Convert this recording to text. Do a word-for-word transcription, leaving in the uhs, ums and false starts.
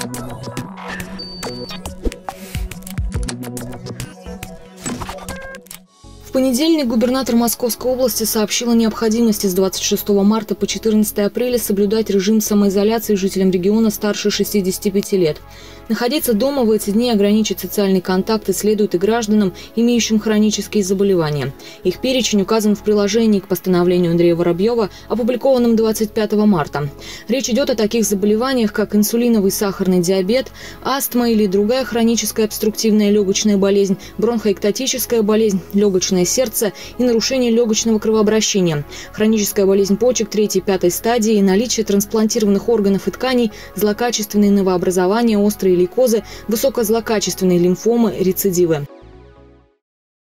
В понедельник губернатор Московской области сообщил о необходимости с двадцать шестого марта по четырнадцатое апреля соблюдать режим самоизоляции жителям региона старше шестидесяти пяти лет. Находиться дома в эти дни, ограничить социальные контакты следует и гражданам, имеющим хронические заболевания. Их перечень указан в приложении к постановлению Андрея Воробьева, опубликованном двадцать пятого марта. Речь идет о таких заболеваниях, как инсулиновый сахарный диабет, астма или другая хроническая обструктивная легочная болезнь, бронхоэктатическая болезнь, легочное сердце и нарушение легочного кровообращения, хроническая болезнь почек третьей-пятой стадии и наличие трансплантированных органов и тканей, злокачественные новообразования, острые лейкозы, высокозлокачественные лимфомы, рецидивы.